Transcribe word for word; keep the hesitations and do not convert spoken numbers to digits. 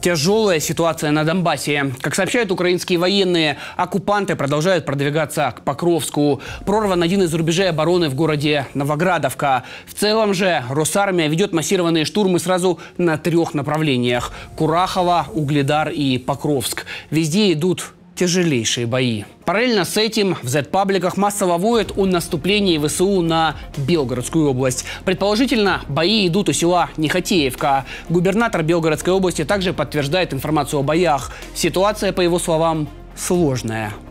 Тяжелая ситуация на Донбассе. Как сообщают украинские военные, оккупанты продолжают продвигаться к Покровску. Прорван один из рубежей обороны в городе Новоградовка. В целом же Росармия ведет массированные штурмы сразу на трех направлениях – Курахово, Угледар и Покровск. Везде идут тяжелейшие бои. Параллельно с этим в зет-пабликах массово воют о наступлении ВСУ на Белгородскую область. Предположительно, бои идут у села Нехотеевка. Губернатор Белгородской области также подтверждает информацию о боях. Ситуация, по его словам, сложная.